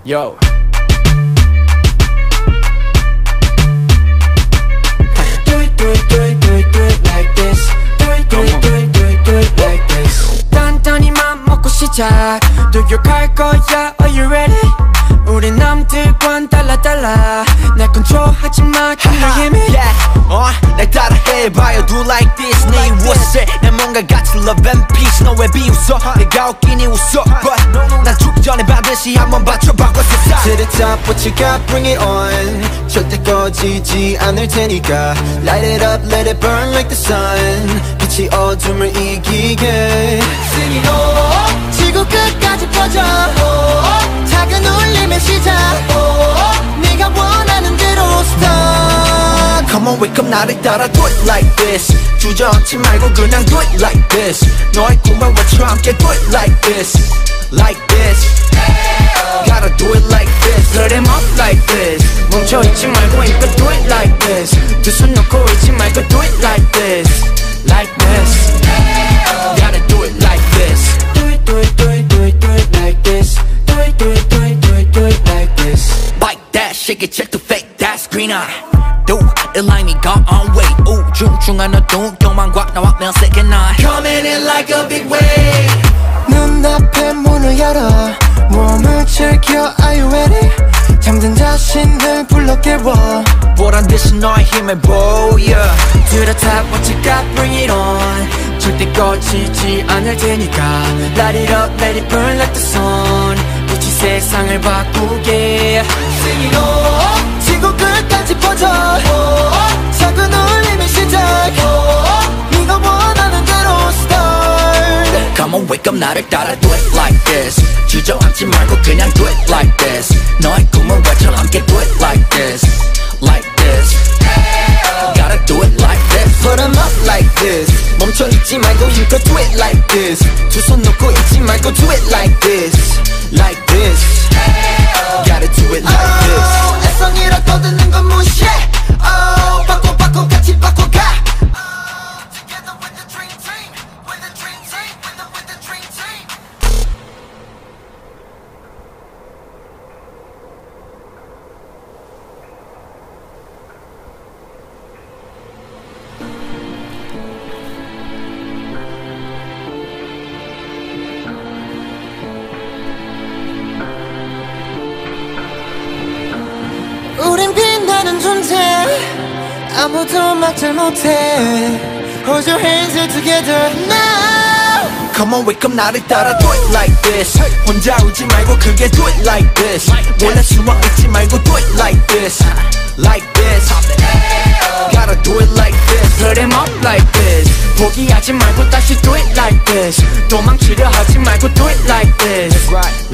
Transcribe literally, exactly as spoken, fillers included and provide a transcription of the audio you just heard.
Yo. Do it, do it, do it, do it, do it like this. Do it, do it, do it, do it, do it like this. 단단히 맘 먹고 시작. 도격할 거야, are you ready? 우리 남들과는 달라 달라. 날 컨트롤하지 마, 그날 힘이. Yeah, 어, 날 따라해 봐요. Do like this. 네 웃을 난 뭔가 같이 love and peace. 너 왜 비웃어? 내가 웃기니 웃어. But 난 죽기 전에 반드시 한번 받쳐봐고 세상. To the top, what you got, bring it on. 절대 꺼지지 않을 테니까. Light it up, let it burn like the sun. 빛이 어둠을 이기게. Sing it all. 지구 끝까지 퍼져. Oh, 작은 울림의 시작. Oh, 네가 원하는 대로 start. Come on, wake up, 나를 따라 do it like this. 주저앉지 말고 그냥 do it like this. 너의 꿈을 외쳐 함께 do it like this. Like this. Gotta do it like this. Put them up like this. 멈춰있지 말고 힘껏 do it like this. 두 손 놓고 있지 말고 do it like this. Like this. Gotta do it like this. Do it, do it, do it, do it, do it like this. Do it, do it, do it, do it, do it like this. Like that, shake it, check the fake, that's green eye. Do it like me, go on way. Ooh, 중중한 어두운 교만과 나와 면 second night. Coming in like a big wave. 눈앞에 문을 열어. 몸을 즐겨, are you ready? 잠든 자신을 불러 깨워. 보란 듯이 너의 힘을 보여. To the top, what you got, bring it on. 절대 꺼지지 않을 테니까. Light it up, let it burn like the sun. 빛이 세상을 바꾸게. Sing it all. 지구 끝까지 퍼져. Oh, 작은 울림의 시작. Oh, 네가 원하는 대로 start. Come on, wake up, 나를 따라 do it like this. 주저앉지 말고 그냥 do it like this. 너의 꿈을 외쳐 함께 do it like this. Like this. Gotta do it like this. Put them up like this. 멈춰있지 말고 힘껏 do it like this. 두 손 놓고 있지 말고 do it like this. Like this. Gotta do it like this. Oh, 애성이라 떠드는 건 무시해. Oh, 바꿔 바꿔 같이 바꿔가. Together with the dream team, with the dream team, with the with the dream team. 우린 빛나는 존재. 아무도 막질 못해. Hold your hands up together now. Come on, wake up, 나를 따라 do it like this. 혼자 울지 말고 크게 do it like this. 몰래 숨어 있지 말고 do it like this. Like this. Gotta do it like this. Put them up like this. 포기하지 말고 다시 do it like this. 도망치려 하지 말고 do it like this.